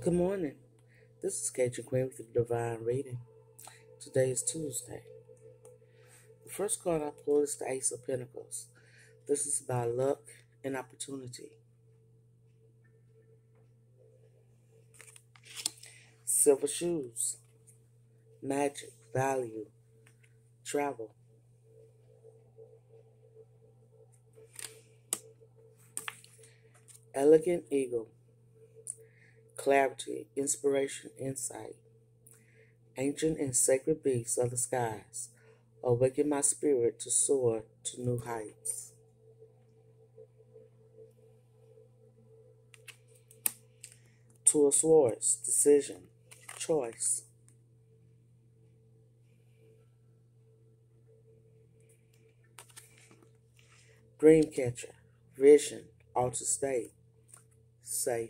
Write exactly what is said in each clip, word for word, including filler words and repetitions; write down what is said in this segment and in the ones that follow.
Good morning. This is Cajun Queen with the Divine Reading. Today is Tuesday. The first card I pulled is the Ace of Pentacles. This is about luck and opportunity. Silver shoes, magic, value, travel. Elegant eagle, clarity, inspiration, insight. Ancient and sacred beasts of the skies, awaken my spirit to soar to new heights. Two of Swords, decision, choice. Dreamcatcher, vision, altered state, safe.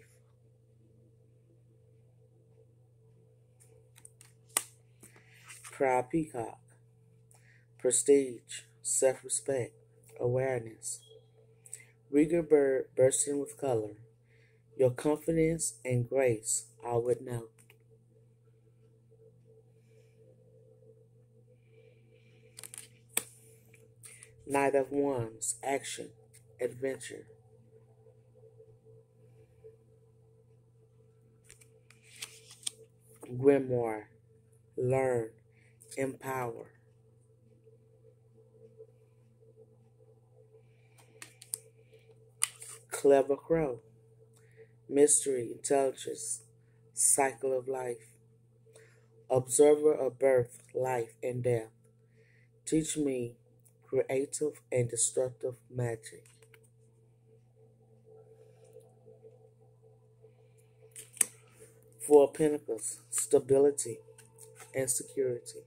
Proud peacock, prestige, self-respect, awareness. Regal bird bursting with color, your confidence and grace I would know. Knight of Wands, action, adventure. Grimoire, learn, empower. Clever crow, mystery, intelligence, cycle of life. Observer of birth, life, and death. Teach me creative and destructive magic. Four of Pentacles, stability and security.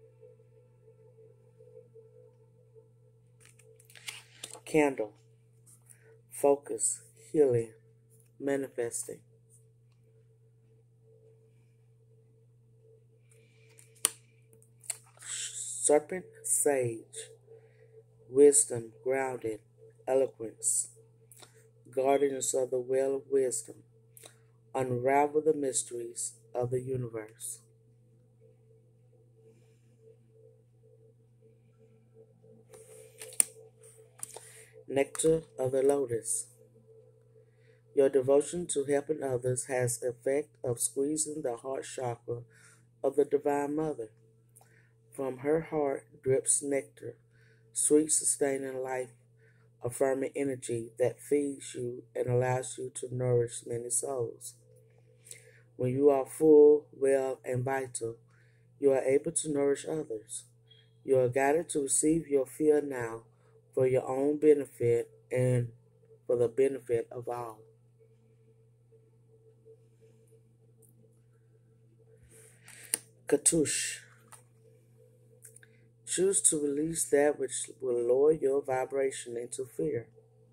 Candle, focus, healing, manifesting. Serpent, sage, wisdom, grounded, eloquence. Guardians of the well of wisdom, unravel the mysteries of the universe. Nectar of the lotus. Your devotion to helping others has the effect of squeezing the heart chakra of the Divine Mother. From her heart drips nectar, sweet, sustaining, life affirming energy that feeds you and allows you to nourish many souls. When you are full, well, and vital, you are able to nourish others. You are guided to receive your fill now for your own benefit and for the benefit of all. Cartouche. Choose to release that which will lower your vibration into fear.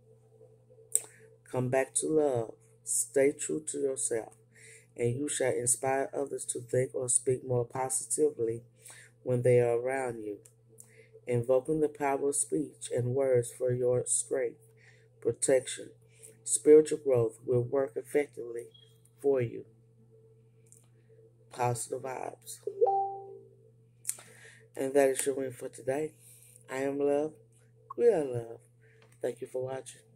Come back to love. Stay true to yourself, and you shall inspire others to think or speak more positively when they are around you. Invoking the power of speech and words for your strength, protection, spiritual growth will work effectively for you. Positive vibes. And that is your win for today. I am love. We are love. Thank you for watching.